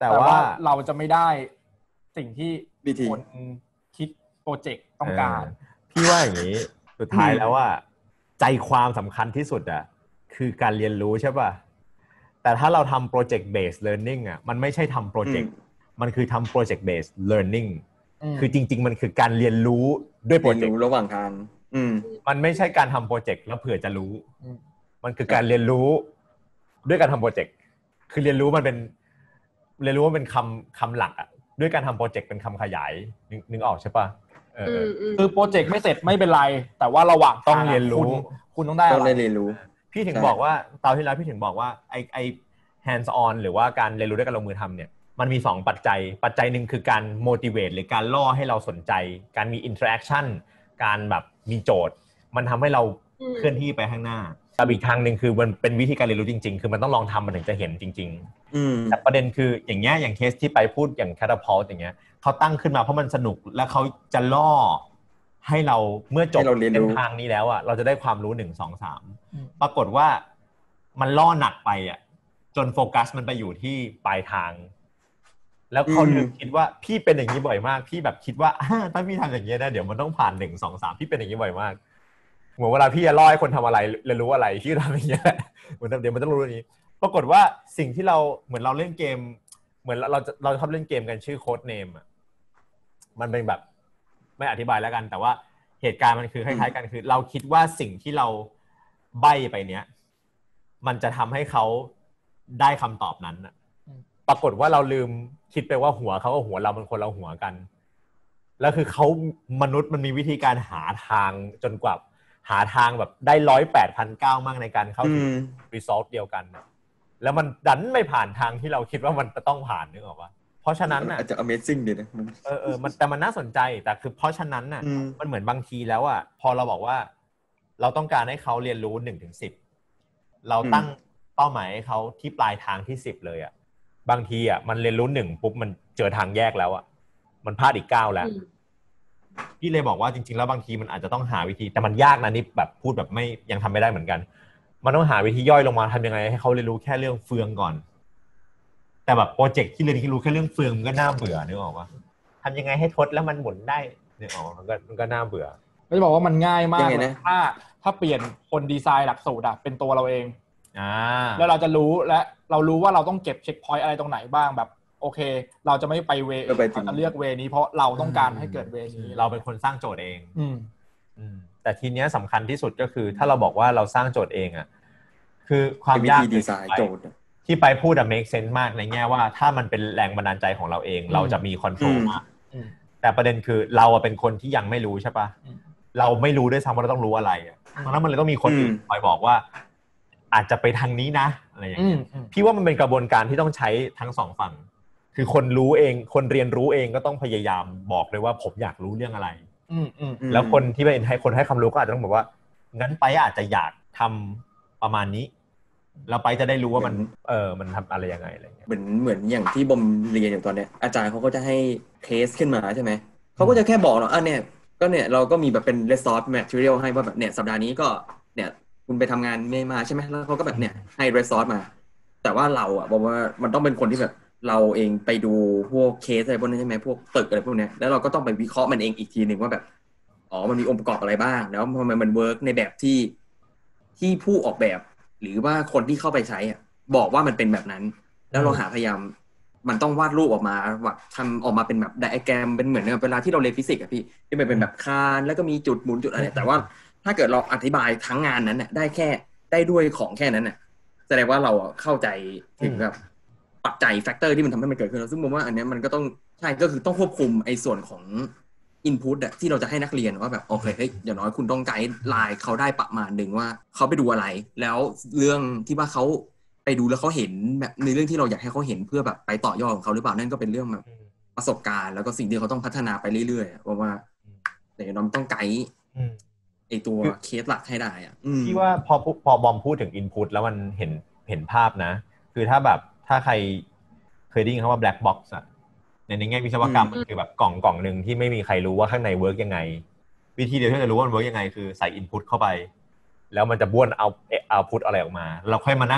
แต่แต่ว่าว่าเราจะไม่ได้สิ่งที่บี ทีคนคิดโปรเจกต์ต้องการเออพี่ว่าอย่างนี้สุดท้ายแล้วว่าใจความสำคัญที่สุดอ่ะคือการเรียนรู้ใช่ป่ะแต่ถ้าเราทำ project based learning อ่ะมันไม่ใช่ทำ project มันคือทำ project based learning คือจริงๆมันคือการเรียนรู้ด้วยโปรเรียนเจกต์รู้ระหว่างทางอืมมันไม่ใช่การทำโปรเจกต์แล้วเผื่อจะรู้มันคือการเรียนรู้ด้วยการทำโปรเจกต์คือเรียนรู้มันเป็นเรียนรู้ว่าเป็นคำคำหลักอ่ะด้วยการทำโปรเจกต์เป็นคำขยายนึกนึกออกใช่ป่ะเออคือโปรเจกต์ไม่เสร็จไม่เป็นไรแต่ว่าระหว่างต้องเรียนรู้คุณคุณต้องได้ต้อะองไรได้เรียนรู้พี่ถึงบอกว่าตอนที่แล้วพี่ถึงบอกว่าไอไอ hands on หรือว่าการเรียนรู้ด้วยการลงมือทำเนี่ยมันมีสองปัจจัยปัจจัยหนึ่งคือการ motivate หรือการล่อให้เราสนใจการมี interaction การแบบมีโจทย์มันทำให้เราเคลื่อนที่ไปข้างหน้าแต่อีกทางหนึ่งคือมันเป็นวิธีการเรียนรู้จริงๆคือมันต้องลองทำมันถึงจะเห็นจริงๆแต่ประเด็นคืออย่างเงี้ยอย่างเคสที่ไปพูดอย่าง catapult อย่างเงี้ยเขาตั้งขึ้นมาเพราะมันสนุกและเขาจะล่อให้เราเมื่อจบเส้นทางนี้แล้วอ่ะเราจะได้ความรู้หนึ่งสองสามปรากฏว่ามันล่อหนักไปอ่ะจนโฟกัสมันไปอยู่ที่ปลายทางแล้วเขาลืมคิดว่าพี่เป็นอย่างนี้บ่อยมากพี่แบบคิดว่าถ้าพี่ทำอย่างนี้นะเดี๋ยวมันต้องผ่านหนึ่งสองสามพี่เป็นอย่างนี้บ่อยมากเหมือนเวลาพี่จะล่อให้คนทำอะไรเรียนรู้อะไรพี่ทำอย่างนี้แหละเหมือนเดี๋ยวมันต้องรู้เรื่องนี้ปรากฏว่าสิ่งที่เราเหมือนเราเล่นเกมเหมือนเราเราชอบเล่นเกมกันชื่อโค้ดเนมอ่ะมันเป็นแบบไม่อธิบายแล้วกันแต่ว่าเหตุการณ์มันคือคล้ายๆกันคือเราคิดว่าสิ่งที่เราใบ้ไปเนี้ยมันจะทำให้เขาได้คำตอบนั้นอ่ะปรากฏว่าเราลืมคิดไปว่าหัวเขากับหัวเรามันคนละหัวกันแล้วคือเขามนุษย์มันมีวิธีการหาทางจนกว่าหาทางแบบได้ร้อยแปดพันเก้ามากในการเข้าถึง result เดียวกันแล้วมันดันไม่ผ่านทางที่เราคิดว่ามันจะต้องผ่านนึกออกปะเพราะฉะนั้นน่ะอาจจะ Amazing ดีนะเออเออมันแต่มันน่าสนใจแต่คือเพราะฉะนั้นน่ะมันเหมือนบางทีแล้วอ่ะพอเราบอกว่าเราต้องการให้เขาเรียนรู้หนึ่งถึงสิบเราตั้งเป้าหมายให้เขาที่ปลายทางที่สิบเลยอ่ะบางทีอ่ะมันเรียนรู้หนึ่งปุ๊บมันเจอทางแยกแล้วอ่ะมันพลาดอีกเก้าแล้วพี่เลยบอกว่าจริงๆแล้วบางทีมันอาจจะต้องหาวิธีแต่มันยากนะนี่แบบพูดแบบไม่ยังทำไม่ได้เหมือนกันมันต้องหาวิธีย่อยลงมาทำยังไงให้เขาเรียนรู้แค่เรื่องเฟืองก่อนแต่แบบโปรเจกต์ที่เรียนที่รู้แค่เรื่องเฟืองมันก็น่าเบื่อนึกออกปะทำยังไงให้ทดแล้วมันหมุนได้นึกออกมันก็มันก็น่าเบื่อไม่บอกว่ามันง่ายมากเลยถ้าถ้าเปลี่ยนคนดีไซน์หลักสูตรอะเป็นตัวเราเองอ่าแล้วเราจะรู้และเรารู้ว่าเราต้องเก็บเช็คพอยต์อะไรตรงไหนบ้างแบบโอเคเราจะไม่ไปเวเราจะเลือกเวนี้เพราะเราต้องการให้เกิดเวนี้เราเป็นคนสร้างโจทย์เองอืมอืมแต่ทีเนี้ยสำคัญที่สุดก็คือถ้าเราบอกว่าเราสร้างโจทย์เองอ่ะคือความยากดีไซน์โจทย์ที่ไปพูดอะ make sense มากในแง่ว่าถ้ามันเป็นแรงบันดาลใจของเราเองเราจะมีคอนโทรลมากแต่ประเด็นคือเราเป็นคนที่ยังไม่รู้ใช่ปะเราไม่รู้ด้วยซ้ำว่าเราต้องรู้อะไรอ่ะเพราะนั้นมันเลยต้องมีคนอื่นคอยบอกว่าอาจจะไปทางนี้นะอะไรอย่างเงี้ยพี่ว่ามันเป็นกระบวนการที่ต้องใช้ทั้งสองฝั่งคือคนรู้เองคนเรียนรู้เองก็ต้องพยายามบอกเลยว่าผมอยากรู้เรื่องอะไรแล้วคนที่เป็นให้คนให้ความรู้ก็อาจจะต้องบอกว่างั้นไปอาจจะอยากทำประมาณนี้เราไปจะได้รู้ว่ามันเออมันทำอะไรยังไงอะไรเงี้ยเหมือนเหมือนอย่างที่บอมเรียนอยู่ตอนเนี้ยอาจารย์เขาก็จะให้เคสขึ้นมาใช่ไหมเขาก็จะแค่บอกเราอ่ะเนี่ยก็เนี่ยเราก็มีแบบเป็น resource material ให้ว่าแบบเนี่ยสัปดาห์นี้ก็เนี่ยคุณไปทำงานไม่มาใช่ไหมแล้วเขาก็แบบเนี่ยให้ resource มาแต่ว่าเราอ่ะบอกว่ามันต้องเป็นคนที่แบบเราเองไปดูพวกเคสอะไรพวกนี้ใช่ไหมพวกตึกอะไรพวกนี้แล้วเราก็ต้องไปวิเคราะห์มันเองอีกทีหนึ่งว่าแบบอ๋อมันมีองค์ประกอบอะไรบ้างแล้วทำไมมันเวิร์กในแบบที่ที่ผู้ออกแบบหรือว่าคนที่เข้าไปใช้อ่ะบอกว่ามันเป็นแบบนั้นแล้วเราหาพยายามมันต้องวาดรูปออกมาแบบทำออกมาเป็นแบบไดอะแกรมเป็นเหมือนเวลาที่เราเรียนฟิสิกส์อ่ะพี่ที่มันเป็นแบบคานแล้วก็มีจุดหมุนจุดอะไรแต่ว่าถ้าเกิดเราอธิบายทั้งงานนั้นน่ะได้แค่ได้ด้วยของแค่นั้นน่ะแสดงว่าเราเข้าใจถึงแบบปัจจัยแฟกเตอร์ที่มันทำให้มันเกิดขึ้นซึ่งผมว่าอันนี้มันก็ต้องใช่ก็คือต้องควบคุมไอ้ส่วนของinput อ่ะที่เราจะให้นักเรียนว่าแบบโอเคเฮ้ยอย่างน้อยคุณต้องไกด์ไลน์เขาได้ประมาณนึงว่าเขาไปดูอะไรแล้วเรื่องที่ว่าเขาไปดูแล้วเขาเห็นแบบในเรื่องที่เราอยากให้เขาเห็นเพื่อแบบไปต่อยอดของเขาหรือเปล่านั่นก็เป็นเรื่องแบบประสบการณ์แล้วก็สิ่งที่เขาต้องพัฒนาไปเรื่อยๆเพราะว่าแต่เราต้องไกด์ไอตัวเคสหลักให้ได้อ่ะพี่ว่าพอพอบอมพูดถึง input แล้วมันเห็นเห็นภาพนะคือถ้าแบบถ้าใครเคยได้ยินคำว่า black box อะในแง่วิศวกรรมมันคือแบบกล่องกล่องนึงที่ไม่มีใครรู้ว่าข้างในเวิร์กยังไงวิธีเดียวที่จะรู้ว่ามันเวิร์กยังไงคือใส่ input เข้าไปแล้วมันจะบ้วนเอาเอาพุทอะไรออกมาเราค่อยมานั่งแบบ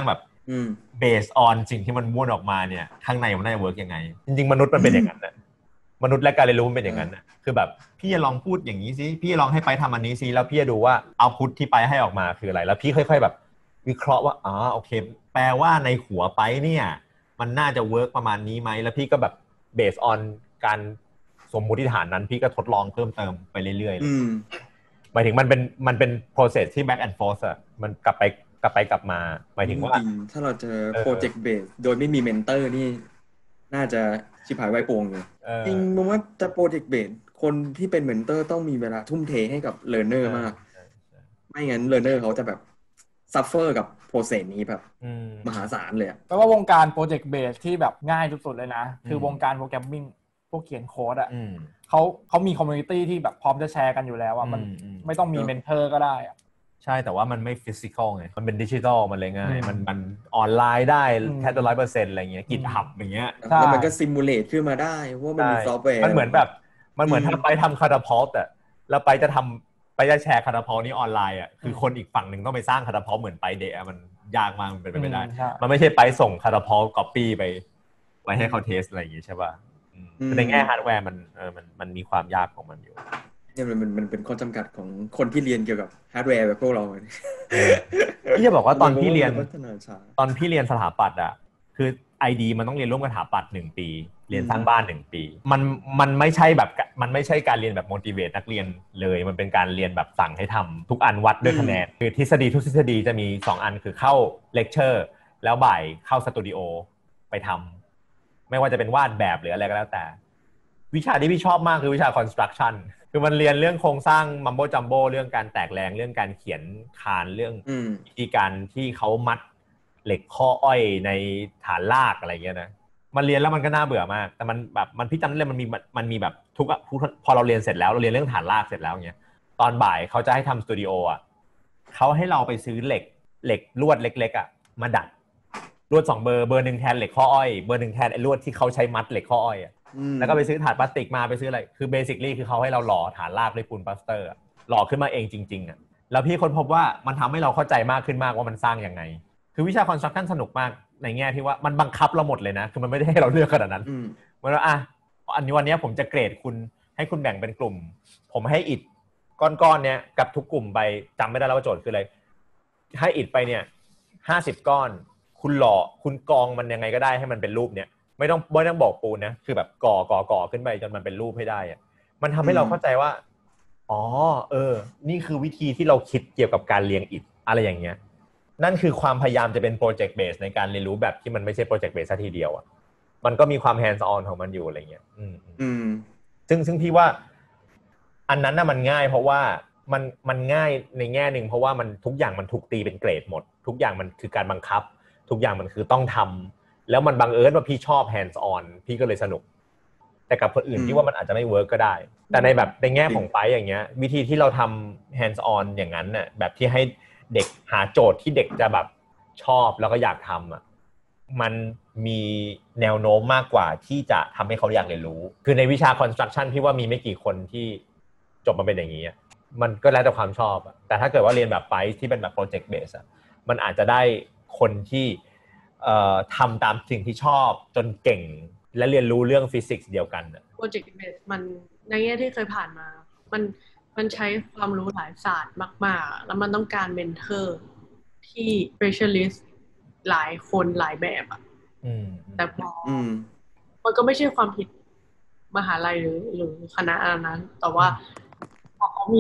based on สิ่งที่มันม้วนออกมาเนี่ยข้างในมันน่าจะเวิร์กยังไงจริงๆมนุษย์มันเป็นอย่างนั้นนะมนุษย์และการเรียนรู้มันเป็นอย่างนั้นนะคือแบบพี่จะลองพูดอย่างนี้สิพี่จะลองให้ไปทำอันนี้สิแล้วพี่จะดูว่าเอาพุทที่ไปให้ออกมาคืออะไรแล้วพี่ค่อยๆแบบวิเคราะห์ว่าอ๋อโอเคแปลว่าในหัวไปเนี่ยมันน่าจะเวิร์กประมาณนี้ไหมแล้วพี่ก็แบบ based on การสมมุติฐานนั้นพี่ก็ทดลองเพิ่มเติมไปเรื่อยๆหมายถึงมันเป็นมันเป็น process ที่ back and forth อ่ะมันกลับไปกลับไปกลับมาหมายถึงว่าถ้าเราเจอ project base โดยไม่มี mentor นี่น่าจะชิบหายไวโป่งเลยจริงผมว่าจะ project base คนที่เป็น mentor ต้องมีเวลาทุ่มเทให้กับ learner มากไม่งั้น learner เขาจะแบบ suffer กับ process นี้แบบมหาศาลเลยอ่ะแปลว่าวงการ project base ที่แบบง่ายสุดๆเลยนะคือวงการโปรแกรมมิ่งพวกเขียนโค้ดอ่ะเขาเขามี community ที่แบบพร้อมจะแชร์กันอยู่แล้วอ่ะมันไม่ต้องมี mentor ก็ได้อ่ะใช่แต่ว่ามันไม่ฟิสิกอลไงมันเป็นดิจิทัลมันเลยง่ายมันมันออนไลน์ได้แทบจะ ร้อยเปอร์เซ็นต์ อะไรเงี้ย GitHub อย่างเงี้ยแล้วมันก็ซิมูเลตขึ้นมาได้ว่ามันมีซอฟต์แวร์มันเหมือนแบบมันเหมือนถ้าไปทำคาตาพอลต์อ่ะแล้วไปจะทำไปจะแชร์คาตาพอลต์นี้ออนไลน์อ่ะคือคนอีกฝั่งหนึ่งต้องไปสร้างคาตาพอลต์เหมือนไปเดะมันยากมากมันเป็นไปไม่ได้มันไม่ใช่ไปส่งคาตาพอลต์ก๊อปปี้ไปไว้ให้เขาเทสอะไรอย่างงี้ใช่ป่ะในแง่ฮาร์ดแวร์มันเออมันมันมีความยากของมันอยู่เนี่ยมันมันเป็นข้อจำกัดของคนที่เรียนเกี่ยวกับฮาร์ดแวร์แบบพวกเราพี่จะบอกว่าตอนพี่เรียนตอนพี่เรียนสถาปัตย์อ่ะคือ ไอ ดี มันต้องเรียนร่วมกับสถาปัตย์หนึ่งปีเรียนสร้างบ้านหนึ่งปีมันมันไม่ใช่แบบมันไม่ใช่การเรียนแบบ motivate นักเรียนเลยมันเป็นการเรียนแบบสั่งให้ทำทุกอันวัดด้วยคะแนนคือทฤษฎีทุกทฤษฎีจะมีสองอันคือเข้าเลคเชอร์แล้วบ่ายเข้าสตูดิโอไปทำไม่ว่าจะเป็นวาดแบบหรืออะไรก็แล้วแต่วิชาที่พี่ชอบมากคือวิชา construction คือมันเรียนเรื่องโครงสร้างมัมโบจัมโบเรื่องการแตกแรงเรื่องการเขียนคานเรื่องวิธีการที่เขามัดเหล็กข้ออ้อยในฐานรากอะไรเงี้ยนะมันเรียนแล้วมันก็น่าเบื่อมากแต่มันแบบมันพี่จำได้เลยมันมีมันมีแบบทุกพอเราเรียนเสร็จแล้วเราเรียนเรื่องฐานรากเสร็จแล้วเงี้ยตอนบ่ายเขาจะให้ทำสตูดิโออ่ะเขาให้เราไปซื้อเหล็กเหล็กลวดเล็กๆอ่ะมาดัดลวดสองเบอร์เบอร์หนึ่งแทนเหล็กข้ออ้อยเบอร์หนึ่งแทนไอ้ลวดที่เขาใช้มัดเหล็กข้ออ้อยอ่ะแล้วก็ไปซื้อถาดพลาสติกมาไปซื้ออะไรคือเบสิคลี่คือเขาให้เราหล่อฐานรากด้วยปูนปลาสเตอร์หล่อขึ้นมาเองจริงๆอ่ะแล้วพี่ค้นพบว่ามันทำให้เราเข้าใจมากขึ้นมากว่ามันสร้างยังไงคือวิชา construction สนุกมากในแง่ที่ว่ามันบังคับเราหมดเลยนะคือมันไม่ได้ให้เราเลือกขนาดนั้นเหมือนว่าอ่ะอันนี้วันนี้ผมจะเกรดคุณให้คุณแบ่งเป็นกลุ่มผมให้อิฐก้อนๆเนี้ยกับทุกกลุ่มไปจำไม่ได้แล้วว่าโจทย์คืออะไรให้อิฐไปเนี่ยห้าสิบก้อนคุณหล่อคุณกองมันยังไงก็ได้ให้มันเป็นรูปเนี้ยไม่ต้องไม่ต้องบอกปูนนะคือแบบก่อก่อก่อขึ้นไปจนมันเป็นรูปให้ได้อะมันทำให้เราเข้าใจว่าอ๋อเออนี่คือวิธีที่เราคิดเกี่ยวกับการเรียงอิฐอะไรอย่างเงี้ยนั่นคือความพยายามจะเป็นโปรเจกต์เบสในการเรียนรู้แบบที่มันไม่ใช่โปรเจกต์เบสซะทีเดียวอ่ะมันก็มีความ hands on ของมันอยู่อะไรเงี้ยอืมอืมซึ่งซึ่งพี่ว่าอันนั้นน่ะมันง่ายเพราะว่ามันมันง่ายในแง่นึงเพราะว่ามันทุกอย่างมันถูกตีเป็นเกรดหมดทุกอย่างมันคือการบังคับทุกอย่างมันคือต้องทำแล้วมันบังเอิญว่าพี่ชอบ hands on พี่ก็เลยสนุกแต่กับคนอื่นที่ว่ามันอาจจะไม่เวิร์กก็ได้แต่ในแบบในแง่ของไปอย่างเงี้ยวิธีที่เราทำ hands on อย่างนั้นน่ะแบบที่ให้เด็กหาโจทย์ที่เด็กจะแบบชอบแล้วก็อยากทำอ่ะมันมีแนวโน้มมากกว่าที่จะทำให้เขาอยากเรียนรู้คือในวิชา construction พี่ว่ามีไม่กี่คนที่จบมาเป็นอย่างนี้มันก็แล้วแต่ความชอบแต่ถ้าเกิดว่าเรียนแบบไปที่เป็นแบบ project base อ่ะมันอาจจะได้คนที่เอ่อทำตามสิ่งที่ชอบจนเก่งและเรียนรู้เรื่องฟิสิกส์เดียวกันอ่ะ project base มันในแง่ที่เคยผ่านมามันมันใช้ความรู้หลายศาสตร์มากๆแล้วมันต้องการเมนเทอร์ที่ specialist หลายคนหลายแบบอ่ะแต่พอมันก็ไม่ใช่ความผิดมหาลัยหรือหรือคณะนั้นแต่ว่าพอเขามี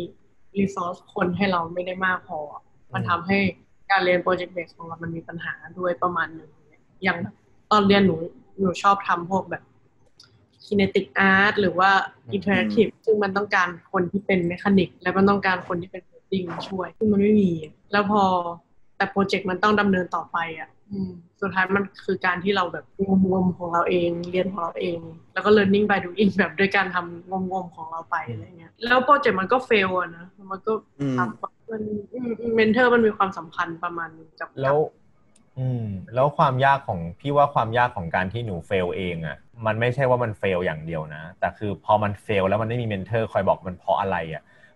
resource คนให้เราไม่ได้มากพอมันทำให้การเรียน project base ของเรามันมีปัญหาด้วยประมาณนึงอย่างตอนเรียนหนูหนูชอบทำพวกแบบkinetic art หรือว่า interactive ซึ่งมันต้องการคนที่เป็นเมคานิกและมันต้องการคนที่เป็นโคดดิ้งช่วยซึ่งมันไม่มีแล้วพอแต่โปรเจกต์มันต้องดำเนินต่อไปอ่ะสุดท้ายมันคือการที่เราแบบงมๆของเราเองเรียนของเราเองแล้วก็ learning by doing แบบด้วยการทำงมๆของเราไปอะไรเงี้ยแล้วโปรเจกต์มันก็ fail อ่ะนะมันก็ทำมันเมนเทอร์มันมีความสำคัญประมาณนึงกับแล้วอืมแล้วความยากของพี่ว่าความยากของการที่หนูเฟลเองอ่ะมันไม่ใช่ว่ามันเฟลอย่างเดียวนะแต่คือพอมันเฟลแล้วมันไม่มีเมนเทอร์คอยบอกมันเพราะอะไรอ่ะ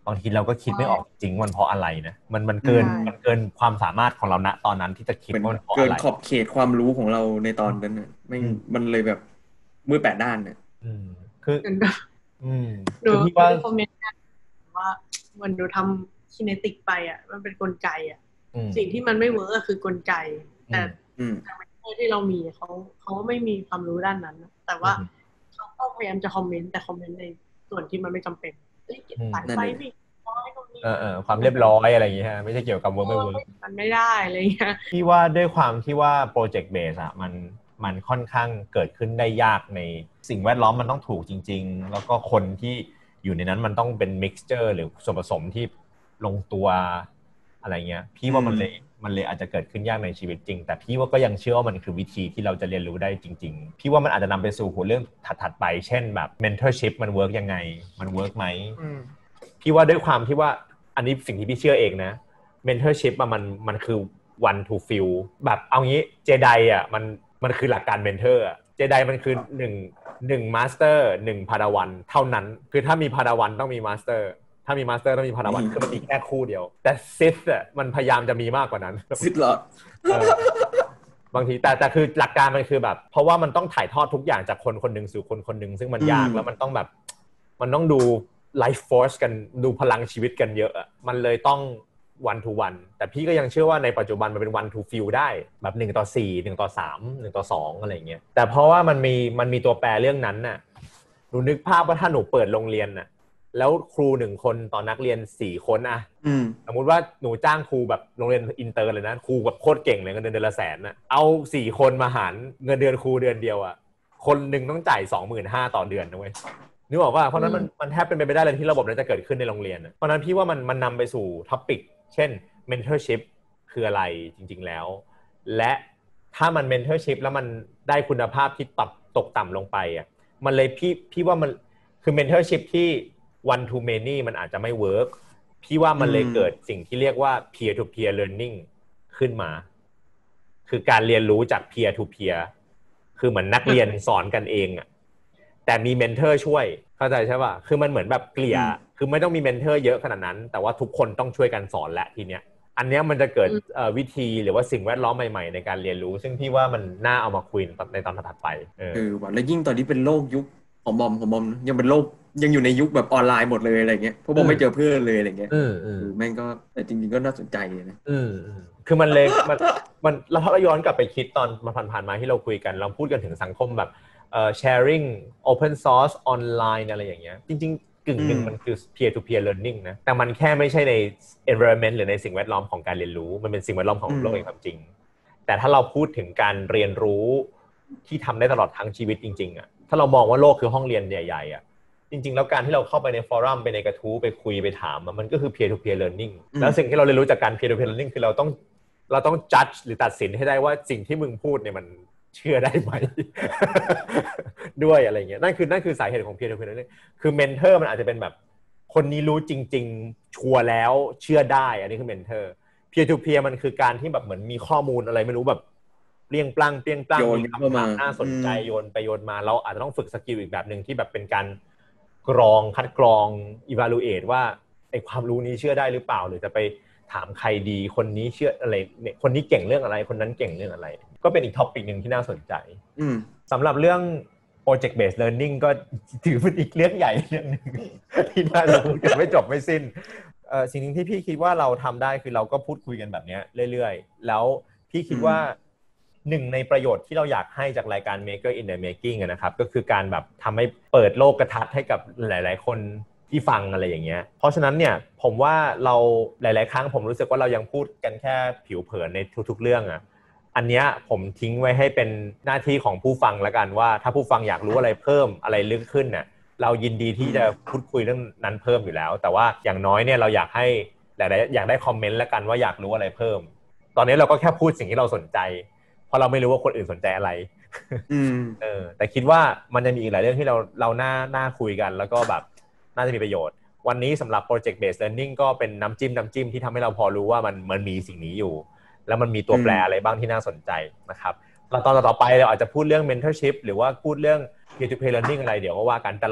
บางทีเราก็คิดไม่ออกจริงมันเพราะอะไรนะมันมันเกินมันเกินความสามารถของเราณตอนนั้นที่จะคิดว่ามันเพราะอะไรเกินขอบเขตความรู้ของเราในตอนนั้นน่ะไม่มันเลยแบบมืดแปดด้านเนี่ยอืมคืออืมดูพี่ว่าคอมเมนต์ว่ามันดูทำคิเนติกไปอ่ะมันเป็นกลไกอ่ะสิ่งที่มันไม่เวิร์กคือกลไกแต่ทางที่เรามีเขาเขาไม่มีความรู้ด้านนั้นแต่ว่าเขาก็พยายามจะคอมเมนต์แต่คอมเมนต์ในส่วนที่มันไม่จำเป็นสายไฟไม่ร้อยตรงนี้เออเออความเรียบร้อยอะไรอย่างเงี้ยไม่ใช่เกี่ยวกับเวิร์กไม่เวิร์กมันไม่ได้อะไรอย่างเงี้ยพี่ว่าด้วยความที่ว่าโปรเจกต์เบสอะมันมันค่อนข้างเกิดขึ้นได้ยากในสิ่งแวดล้อมมันต้องถูกจริงๆแล้วก็คนที่อยู่ในนั้นมันต้องเป็นมิกซ์เจอร์หรือส่วนผสมที่ลงตัวอะไรเงี้ยพี่ว่ามันเลยมันเลยอาจจะเกิดขึ้นยากในชีวิตจริงแต่พี่ว่าก็ยังเชื่อว่ามันคือวิธีที่เราจะเรียนรู้ได้จริงๆพี่ว่ามันอาจจะนำไปสู่หัวเรื่องถัดๆไปเช่นแบบ mentorship มันเวิร์กยังไงมันเวิร์กไหมพี่ว่าด้วยความที่ว่าอันนี้สิ่งที่พี่เชื่อเองนะ mentorship มันมันคือ one to few แบบเอางี้เจไดอ่ะมันมันคือหลักการ mentor อ่ะเจไดมันคือหนึ่งหนึ่งมาสเตอร์หนึ่งพาดาวันเท่านั้นคือถ้ามีพาดาวันต้องมีมาสเตอร์ถ้ามีมาสเตอร์ต้องมีพาดาวันคือมันมีแค่คู่เดียวแต่ซิสอ่ะมันพยายามจะมีมากกว่านั้นซิสเหรอบางทีแต่แต่คือหลักการมันคือแบบเพราะว่ามันต้องถ่ายทอดทุกอย่างจากคนคนนึงสู่คนคนนึงซึ่งมันยากแล้วมันต้องแบบมันต้องดูlife force กันดูพลังชีวิตกันเยอะมันเลยต้อง one to one แต่พี่ก็ยังเชื่อว่าในปัจจุบันมันเป็น one to few ได้แบบหนึ่งต่อสี่ หนึ่งต่อสาม หนึ่งต่อสองอะไรอย่างเงี้ยแต่เพราะว่ามันมีมันมีตัวแปรเรื่องนั้นน่ะหนูนึกภาพว่าถ้าหนูเปิดโรงเรียนน่ะแล้วครูหนึ่งคนต่อนักเรียนสี่คนอ่ะสมมุติว่าหนูจ้างครูแบบโรงเรียนอินเตอร์เลยนะครูแบบโคตรเก่งเลยเงินเดือนเดือนละแสนน่ะเอาสี่คนมาหารเงินเดือนครูเดือนเดียวอ่ะคนนึงต้องจ่าย สองหมื่นห้าพัน ต่อเดือนนะเว้ยนึกออกป่ะเพราะนั้นมันมันแทบเป็นไปไม่ได้เลยที่ระบบนั้นจะเกิดขึ้นในโรงเรียนเพราะนั้นพี่ว่ามันมันนำไปสู่ท็อปิกเช่น mentorship คืออะไรจริงๆแล้วและถ้ามัน mentorship แล้วมันได้คุณภาพที่ตกตกต่ำลงไปอ่ะมันเลยพี่พี่ว่ามันคือ mentorship ที่ one to many มันอาจจะไม่ work พี่ว่ามันเลยเกิดสิ่งที่เรียกว่า peer to peer learning ขึ้นมาคือการเรียนรู้จาก peer to peer คือเหมือนนักเรียนสอนกันเองอ่ะแต่มีเมนเทอร์ช่วยเข้าใจใช่ป่ะคือมันเหมือนแบบเกลี่ยคือไม่ต้องมีเมนเทอร์เยอะขนาดนั้นแต่ว่าทุกคนต้องช่วยกันสอนและทีเนี้ยอันเนี้ยมันจะเกิดวิธีหรือว่าสิ่งแวดล้อมใหม่ๆในการเรียนรู้ซึ่งพี่ว่ามันน่าเอามาคุยในตอนถัดไปเออเออว่ะแล้วยิ่งตอนนี้เป็นโลกยุคของบอมของบอมยังเป็นโลกยังอยู่ในยุคแบบออนไลน์หมดเลยอะไรเงี้ยเพราะบอมไม่เจอเพื่อนเลยอะไรเงี้ยเออแม่งก็แต่จริงๆก็น่าสนใจนะอืมคือมันเลยมันมันเราถ้าเราย้อนกลับไปคิดตอนมาผ่านๆมาที่เราคุยกันเราพูดกันถึงสังคมแบบเอ่อ sharing open source ออนไลน์อะไรอย่างเงี้ยจริงๆกึ่งนึงมันคือ peer to peer learning นะแต่มันแค่ไม่ใช่ใน environment หรือในสิ่งแวดล้อมของการเรียนรู้มันเป็นสิ่งแวดล้อมของโลกแห่งความจริงแต่ถ้าเราพูดถึงการเรียนรู้ที่ทำได้ตลอดทั้งชีวิตจริงๆอ่ะถ้าเรามองว่าโลกคือห้องเรียนใหญ่ๆอ่ะจริงๆแล้วการที่เราเข้าไปในฟอรัมไปในกระทู้ไปคุยไปถามมันก็คือ peer to peer learning แล้วสิ่งที่เราเรียนรู้จากการ peer to peer learning คือเราต้องเราต้อง judge หรือตัดสินให้ได้ว่าสิ่งที่มึงพูดเนี่ยมันเชื่อได้ไหม ด้วยอะไรเงี้ยนั่นคือนั่นคือสาเหตุของ peer to peer learning คือ mentor มันอาจจะเป็นแบบคนนี้รู้จริงๆชัวร์แล้วเชื่อได้อันนี้คือ mentor peer to peer มันคือการที่แบบเหมือนมีข้อมูลอะไรไม่รู้แบบเปรี้ยงปลั่งเปรี้ยงปลั่งมีคำถามน่าสนใจโยนไปโยนมาเราอาจจะต้องฝึกสกิลอีกแบบนึงที่แบบเป็นการกรองคัดกรอง evaluate ว่าไอ้ความรู้นี้เชื่อได้หรือเปล่าหรือจะไปถามใครดีคนนี้เชื่ออะไรเนี่ยคนนี้เก่งเรื่องอะไรคนนั้นเก่งเรื่องอะไรก็เป็นอีกท็อปิกนึงที่น่าสนใจสำหรับเรื่อง project based learning ก็ถือเป็นอีกเรื่องใหญ่เรื่องนึงที่น่าจะพูดกันไม่จบไม่สิ้นเอ่อสิ่งนึงที่พี่คิดว่าเราทำได้คือเราก็พูดคุยกันแบบนี้เรื่อยๆแล้วพี่คิดว่าหนึ่งในประโยชน์ที่เราอยากให้จากรายการ Maker in the Making นะครับก็คือการแบบทำให้เปิดโลกทัศน์ให้กับหลายๆคนที่ฟังอะไรอย่างเงี้ยเพราะฉะนั้นเนี่ยผมว่าเราหลายๆครั้งผมรู้สึกว่าเรายังพูดกันแค่ผิวเผินในทุกๆเรื่องอ่ะอันเนี้ยผมทิ้งไว้ให้เป็นหน้าที่ของผู้ฟังแล้วกันว่าถ้าผู้ฟังอยากรู้อะไรเพิ่มอะไรลึกขึ้นเนี่ยเรายินดีที่จะพูดคุยเรื่องนั้นเพิ่มอยู่แล้วแต่ว่าอย่างน้อยเนี่ยเราอยากให้หลายๆอยากได้คอมเมนต์แล้วกันว่าอยากรู้อะไรเพิ่มตอนนี้เราก็แค่พูดสิ่งที่เราสนใจเพราะเราไม่รู้ว่าคนอื่นสนใจอะไรเออแต่คิดว่ามันจะมีอีกหลายเรื่องที่เราเราน่าน่าคุยกันแล้วก็แบบน่าจะมีประโยชน์วันนี้สำหรับ project based learning ก็เป็นน้ำจิ้มน้ำจิ้มที่ทำให้เราพอรู้ว่ามันมันมีสิ่งนี้อยู่แล้วมันมีตัวแปรอะไรบ้างที่น่าสนใจนะครับแล้วตอนต่อไปเราอาจจะพูดเรื่อง mentorship หรือว่าพูดเรื่อง peer to peer learning อะไรเดี๋ยวก็ว่ากันแต่เรา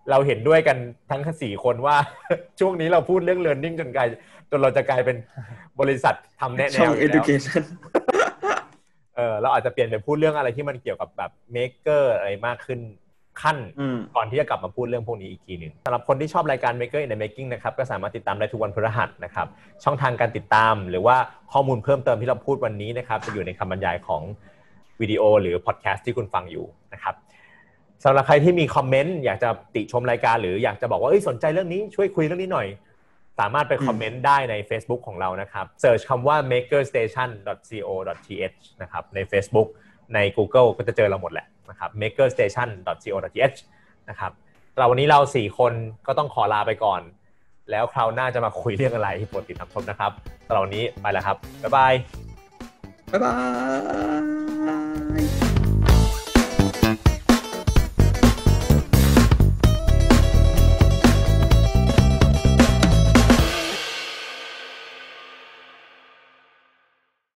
เราเห็นด้วยกันทั้งสี่คนว่า ช่วงนี้เราพูดเรื่อง learning จนกลายจนเราจะกลายเป็นบริษัททำแนะแนวช่อง education เออเราอาจจะเปลี่ยนไปพูดเรื่องอะไรที่มันเกี่ยวกับแบบ maker อะไรมากขึ้นขั้นก่อนที่จะกลับมาพูดเรื่องพวกนี้อีกทีหนึ่งสำหรับคนที่ชอบรายการ Maker in the Making นะครับก็สามารถติดตามได้ทุกวันพฤหัสนะครับช่องทางการติดตามหรือว่าข้อมูลเพิ่มเติมที่เราพูดวันนี้นะครับจะอยู่ในคำบรรยายของวิดีโอหรือพอดแคสต์ที่คุณฟังอยู่นะครับสำหรับใครที่มีคอมเมนต์อยากจะติชมรายการหรืออยากจะบอกว่าเอ้ยสนใจเรื่องนี้ช่วยคุยเรื่องนี้หน่อยสามารถไปคอมเมนต์ได้ใน Facebook ของเรานะครับเสิร์ชคำว่า maker station dot co dot th นะครับใน Facebook ใน Google ก็จะเจอเราหมดแหละนะครับ maker station dot co dot th นะครับเราวันนี้เราสี่คนก็ต้องขอลาไปก่อนแล้วคราวหน้าจะมาคุยเรื่องอะไรโปรดติดตามชมนะครับสำหรับวันนี้ไปแล้วครับบ๊ายบายบ๊ายบาย